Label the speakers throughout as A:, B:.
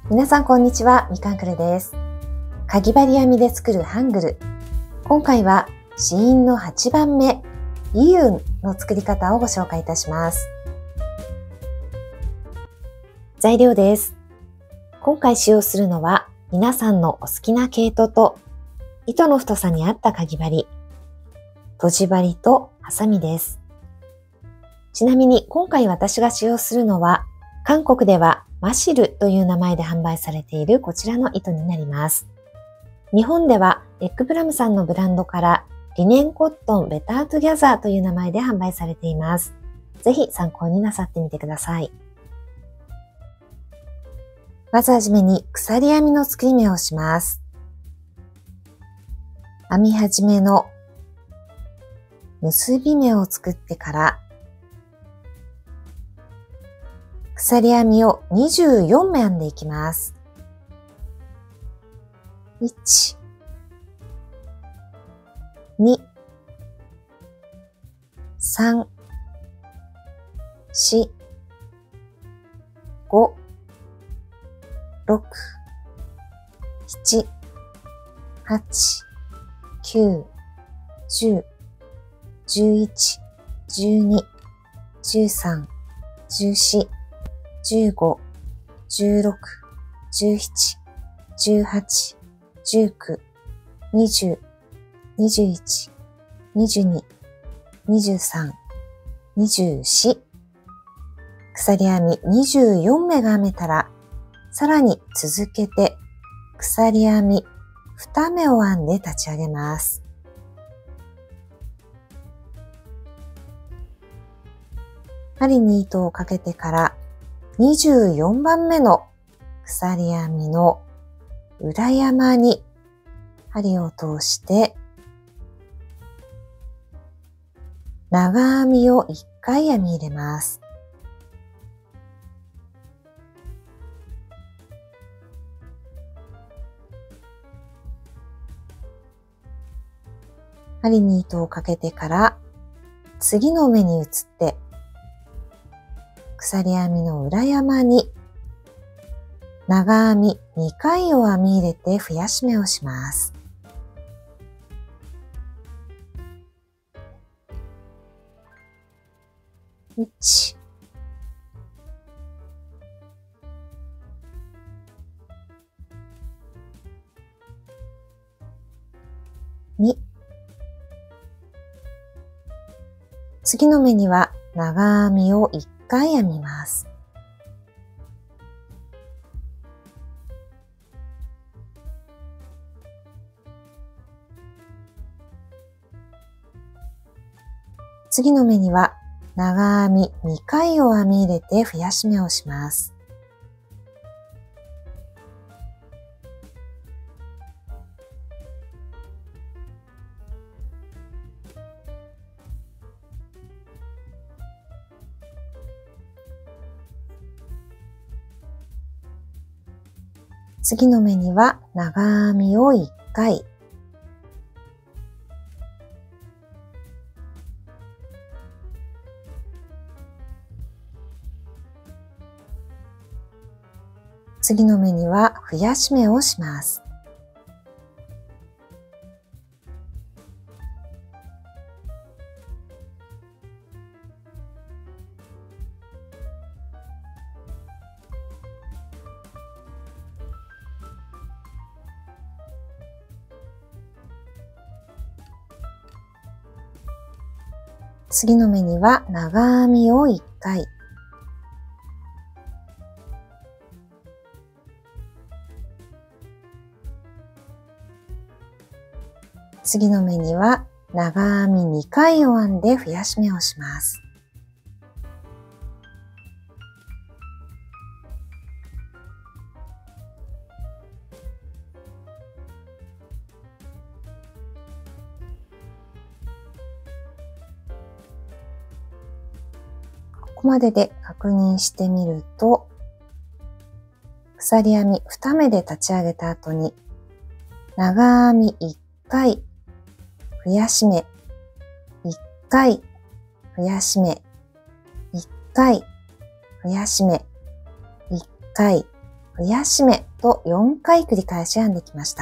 A: 皆さんこんにちは、みかんくるです。かぎ針編みで作るハングル。今回は子音の8番目、イユンの作り方をご紹介いたします。材料です。今回使用するのは皆さんのお好きな毛糸と糸の太さに合ったかぎ針、とじ針とハサミです。ちなみに今回私が使用するのは韓国ではマシルという名前で販売されているこちらの糸になります。日本ではエッグプラムさんのブランドからリネンコットンベタートゥギャザーという名前で販売されています。ぜひ参考になさってみてください。まずはじめに鎖編みの作り目をします。編み始めの結び目を作ってから鎖編みを24目編んでいきます。1、2、3、4、5、6、7、8、9、10、11、12、13、14、15、16、17、18、19、20、21、22、23、24。鎖編み24目が編めたら、さらに続けて鎖編み2目を編んで立ち上げます。針に糸をかけてから24番目の鎖編みの裏山に針を通して長編みを1回編み入れます。針に糸をかけてから次の目に移って鎖編みの裏山に長編み2回を編み入れて増やし目をします。1、2、次の目には長編みを1回編みます。次の目には長編み2回を編み入れて増やし目をします。次の目には長編みを1回。次の目には増やし目をします。次の目には長編みを1回。次の目には長編み2回を編んで増やし目をします。ここまでで確認してみると、鎖編み2目で立ち上げた後に長編み1回増やし目1回増やし目1回増やし目1回増やし目と4回繰り返し編んできました。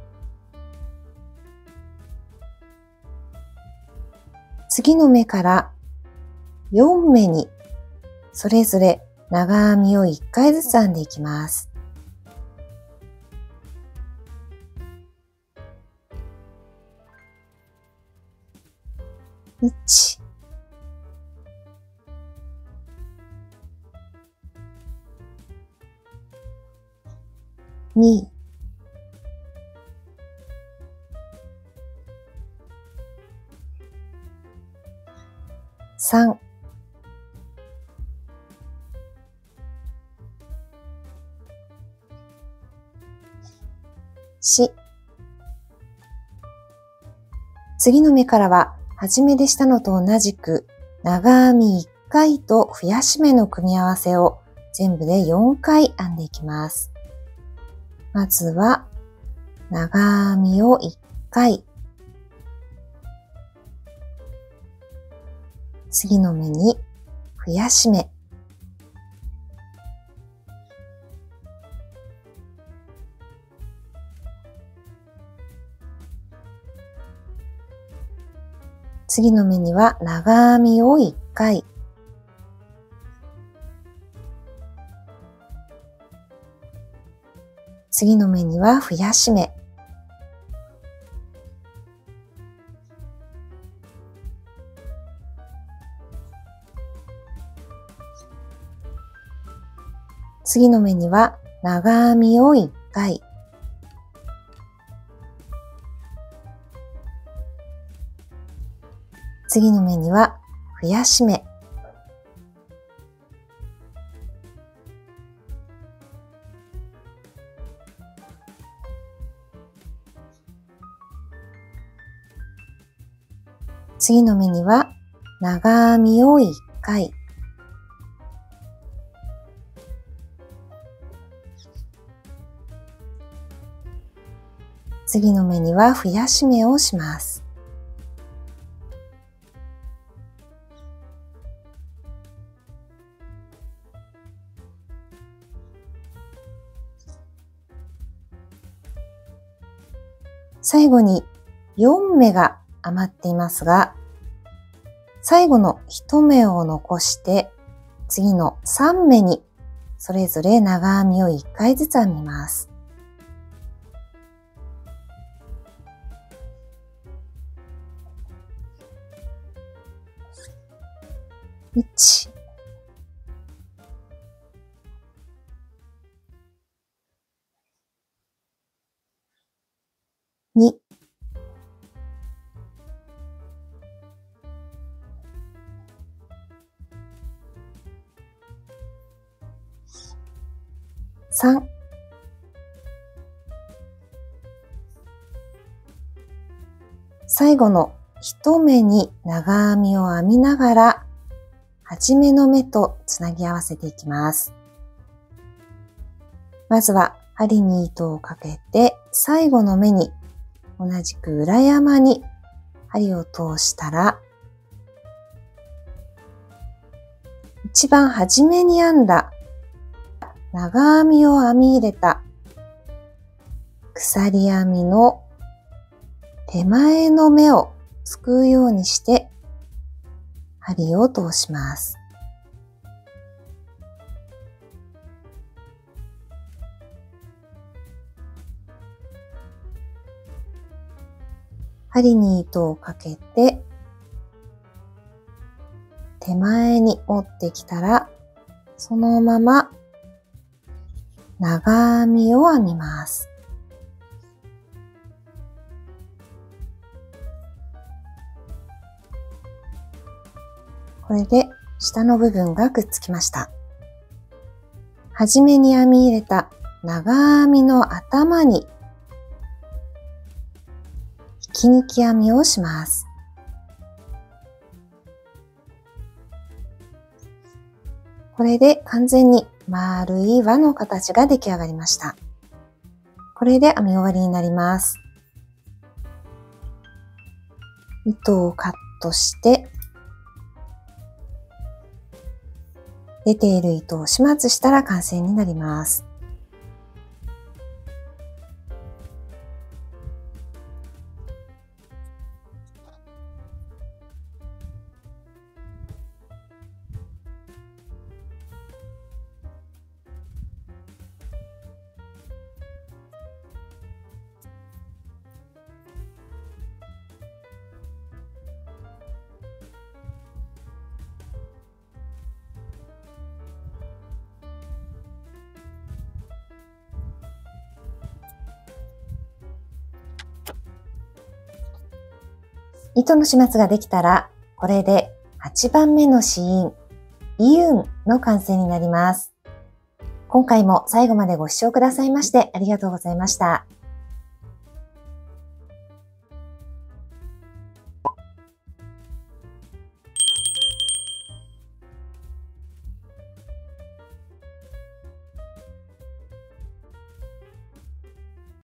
A: 次の目から4目にそれぞれ長編みを1回ずつ編んでいきます。1、2、3、4、次の目からは初めでしたのと同じく長編み1回と増やし目の組み合わせを全部で4回編んでいきます。まずは長編みを1回、次の目に増やし目、次の目には長編みを1回、次の目には増やし目、次の目には長編みを1回、次の目には増やし目、次の目には長編みを1回、次の目には増やし目をします。最後に4目が余っていますが、最後の1目を残して次の3目にそれぞれ長編みを1回ずつ編みます。1、2、3、最後の1目に長編みを編みながら初めの目とつなぎ合わせていきます。まずは針に糸をかけて最後の目に同じく裏山に針を通したら、一番初めに編んだ長編みを編み入れた鎖編みの手前の目をすくうようにして針を通します。針に糸をかけて手前に折ってきたら、そのまま長編みを編みます。これで下の部分がくっつきました。はじめに編み入れた長編みの頭に引き抜き編みをします。これで完全に丸い輪の形が出来上がりました。これで編み終わりになります。糸をカットして出ている糸を始末したら完成になります。 糸の始末ができたら、これで8番目の子音、イユンの完成になります。今回も最後までご視聴くださいましてありがとうございました。